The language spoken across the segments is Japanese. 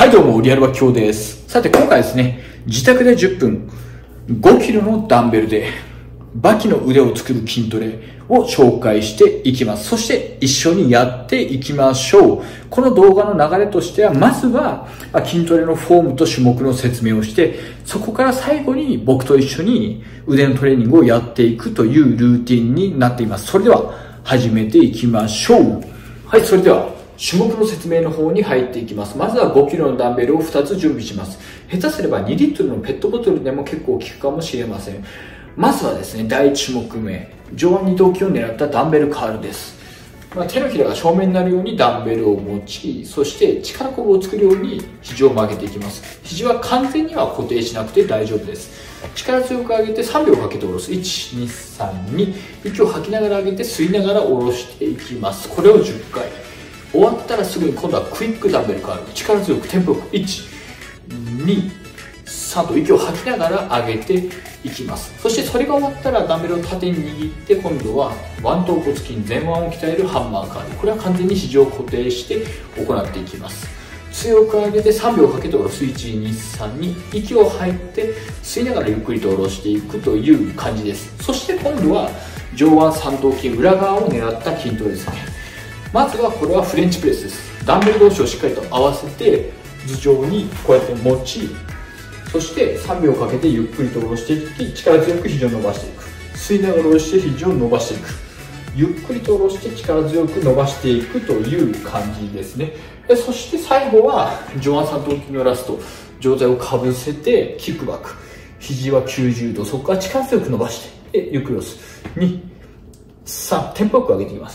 はいどうも、リアルは今日です。さて今回ですね、自宅で10分、5キロのダンベルで、バキの腕を作る筋トレを紹介していきます。そして一緒にやっていきましょう。この動画の流れとしては、まずは筋トレのフォームと種目の説明をして、そこから最後に僕と一緒に腕のトレーニングをやっていくというルーティンになっています。それでは始めていきましょう。はい、それでは種目の説明の方に入っていきます。まずは5キロのダンベルを2つ準備します。下手すれば2リットルのペットボトルでも結構効くかもしれません。まずはですね、第1種目目、上腕二頭筋を狙ったダンベルカールです。手のひらが正面になるようにダンベルを持ち、そして力こぶを作るように肘を曲げていきます。肘は完全には固定しなくて大丈夫です。力強く上げて3秒かけて下ろす。1、2、3、2。息を吐きながら上げて吸いながら下ろしていきます。これを10回。終わったらすぐに今度はクイックダンベルカール。力強くテンポよく。1、2、3と息を吐きながら上げていきます。そしてそれが終わったらダンベルを縦に握って今度は腕頭骨筋前腕を鍛えるハンマーカール。これは完全に肘を固定して行っていきます。強く上げて3秒かけて下ろす。1、2、3に息を吐いて吸いながらゆっくりと下ろしていくという感じです。そして今度は上腕三頭筋裏側を狙った筋トレですね。まずはこれはフレンチプレスです。ダンベル同士をしっかりと合わせて頭上にこうやって持ち、そして3秒かけてゆっくりと下ろしていき、力強く肘を伸ばしていく。吸いながら下ろして肘を伸ばしていく。ゆっくりと下ろして力強く伸ばしていくという感じですね。そして最後は上腕三頭筋のラスト、上体をかぶせてキックバック。肘は90度、そこから力強く伸ばして、ゆっくり下ろす。2、3、テンポよく上げていきます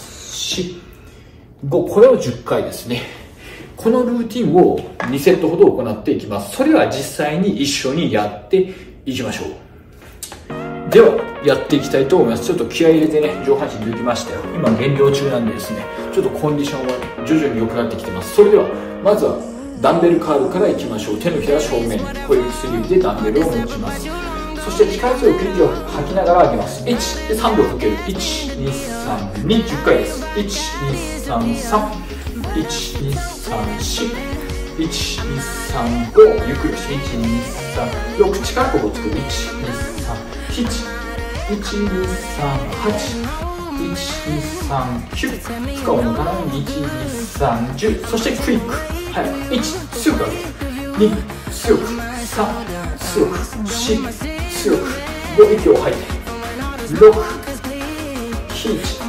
。4、5、これを10回ですね。このルーティンを2セットほど行っていきます。それは実際に一緒にやっていきましょう。では、やっていきたいと思います。ちょっと気合い入れてね、上半身抜きましたよ。今減量中なんでですね、ちょっとコンディションは徐々に良くなってきてます。それでは、まずはダンベルカールからいきましょう。手のひら正面に小指薬指でダンベルを持ちます。そして力強く息を吐きながら上げます。1で3秒かける。1、2、3、2、10回です。1、2、3、3。1、2、3、4、1、2、3、5、ゆっくりして、1、2、3、6、力こぶを作る、1、2、3、7、1、2、3、8、1、2、3、9、負荷を抜かないように、1、2、3、10、そしてクイック、はい、1、強く上げる、2、強く、3、強く、4、強く、5、息を吐いて、6、7、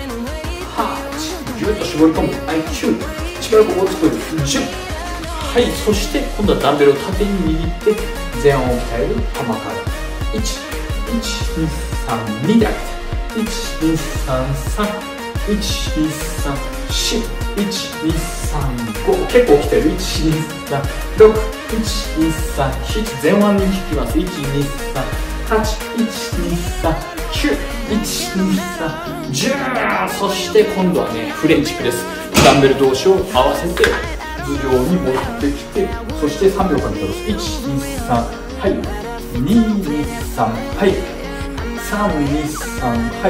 ぎゅっと絞り込む。はい、9、力こぶを作る。10。はい、そして今度はダンベルを縦に握って前腕を鍛えるハンマーカール。1、1、2、3、2で上げて。1、2、3、3、1、2、3、4、1、2、3、5。結構来てる。1、2、3、6、1、2、3、7。前腕に引きます。1、2、3、8、1、2、3、9、1、2、3、10。そして今度はね、フレンチプレス。ダンベル同士を合わせて頭上に持ってきて、そして3秒間で下ろす。1、2、3、はい。2、2、3、はい。3、2、3、はい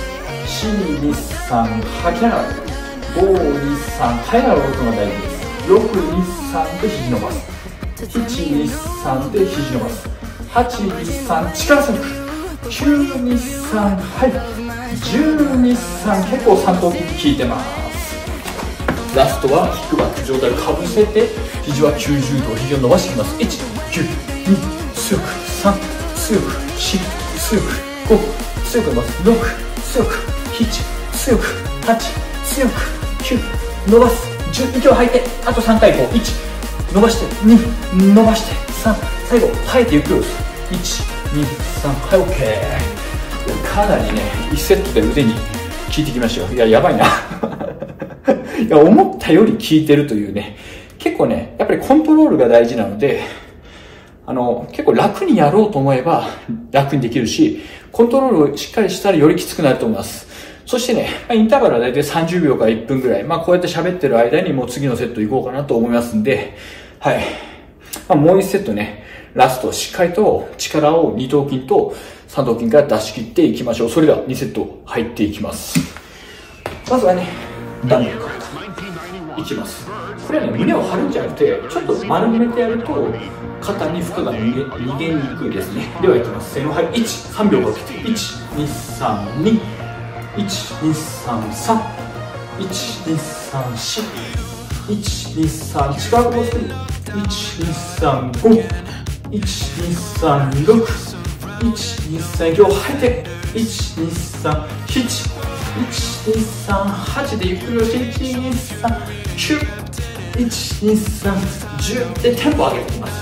。4、2、3、吐きながら。5、2、3、吐いながら動くのが大事です。6、2、3で肘伸ばす。7、2、3で肘伸ばす。8、2、3、力強く。9、2、3、はい。10、2、3、結構三頭筋効いてます。ラストはキックバック、上体をかぶせて肘は90度、肘を伸ばしていきます。1、9、2、強く、3、強く、4、強く、5、強く伸ばす。6、強く、7、強く、8、強く、9、伸ばす。10、息を吐いて、あと3回5、1、伸ばして、2、伸ばして、3、最後、吐いてゆっくり押す。1、2、3、はい、OK。かなりね、1セットで腕に効いてきましたよ。いや、やばいな。いや、思ったより効いてるというね。結構ね、やっぱりコントロールが大事なので、結構楽にやろうと思えば楽にできるし、コントロールをしっかりしたらよりきつくなると思います。そしてね、インターバルは大体30秒から1分ぐらい。こうやって喋ってる間にもう次のセット行こうかなと思いますんで、はい。もう1セットね、ラストしっかりと力を二頭筋と三頭筋から出し切っていきましょう。それでは2セット入っていきます。まずはね、ダンベルから。 いきます。これはね、胸を張るんじゃなくて、ちょっと丸めてやると肩に負荷が逃げにくいですね。ではいきます。せーの、はい、1、3秒かけて、1、2、3、2、1、2、3、3、1、2、3、4、1、2、3、力をする、1、2、3、5、1、2、3、6、1、2、3、今日吐いて、1、2、3、7、1、2、3、8でゆっくり押して、1、2、3、9、1、2、3、10でテンポ上げていきます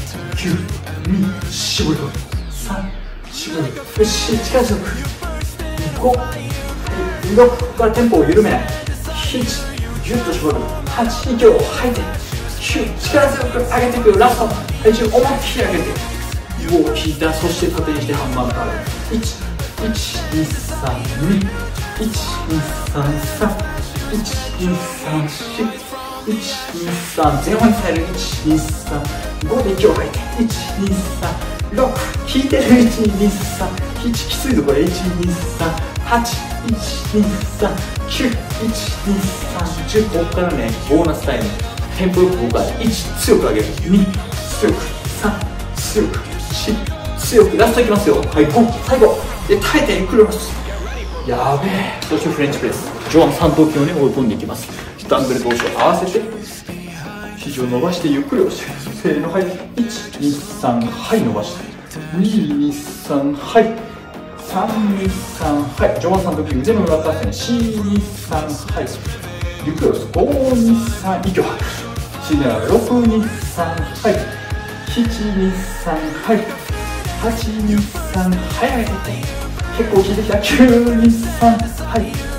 。1、9、2、絞る、3、絞る、よし、力強く、5、6からテンポを緩めない、7、ギュッと絞る、8、息を吐いて、9、力強く上げていく、ラスト、体重思いっきり上げて、5を引いた、そして縦にしてハンマーカール、1、1、2、3、2、1、2、3、3、1、2、3、4、1、2、3、前方に伝える、1、2、3、5で息を吐いて、1、2、3、6、引いてる、1、2、3、7、きついぞこれ、1、2、3、8、1、2、3、9、1、2、3、10、ここからね、ボーナスタイム、テンポよく僕は1、強く上げる、2、強く、3、強く、4、強く、ラストいきますよ。はい、5、最後。で、耐えてゆっくり押す。やべえ。そしてフレンチプレス。上腕三頭筋をね、追い込んでいきます。ダンベル同士を合わせて、肘を伸ばしてゆっくり押して。せーの、はい。1、2、3、はい、伸ばして。2、2、3、はい。3、2、3、はい。上腕三頭筋、腕の裏側ですね。4、2、3、はい。ゆっくり押す。5、2、3、息を吐く。吸いながら、6、2、3、はい。7、2、3、はい。8、2、3、はい、上げていって。結構効いてきた。9、2、3、はい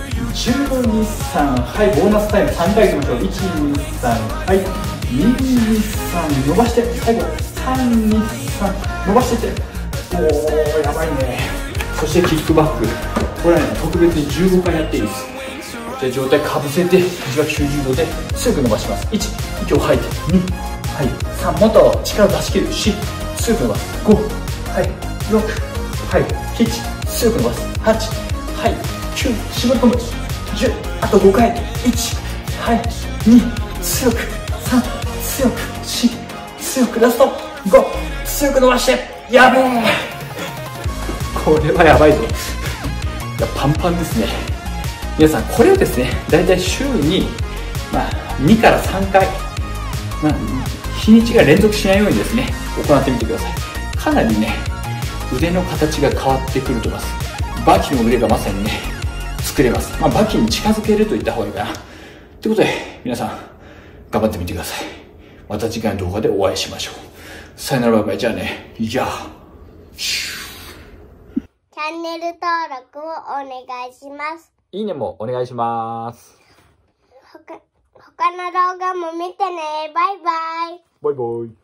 。10、2、3、はい。ボーナスタイム3回いきましょう。1、2、3、はい。2、2、3、伸ばして。最後。3、2、3、伸ばしていって。おー、やばいね。そしてキックバック。これはね、特別に15回やっていいです。で、上体かぶせて、肘は90度で強く伸ばします。1、息を吐いて。2、はい。3、もっと力を出し切る。4、強く伸ばす。5、はい。6、はい。7、強く伸ばす。8、はい。9、絞り込む。10、あと5回。1、はい。2、強く。3、強く。4、強く。ラスト。5、強く伸ばして。やべえ。これはやばいぞ。いや、パンパンですね。皆さん、これをですね、だいたい週に、2から3回、日にちが連続しないようにですね、行ってみてください。かなりね、腕の形が変わってくると思います。バキの腕がまさにね、作れます。バキに近づけると言った方がいいかな。ということで、皆さん、頑張ってみてください。また次回の動画でお会いしましょう。さよなら、バイバイ。じゃあね、チャンネル登録をお願いします。 いいねもお願いします。 他の動画も見てね。バイバイ。 バイバイ。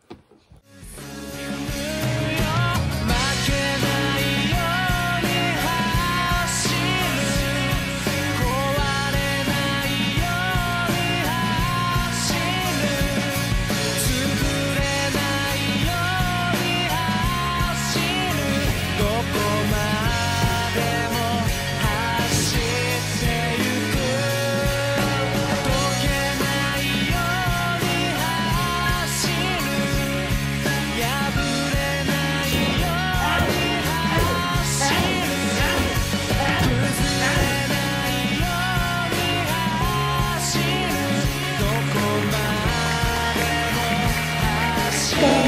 バイバイ。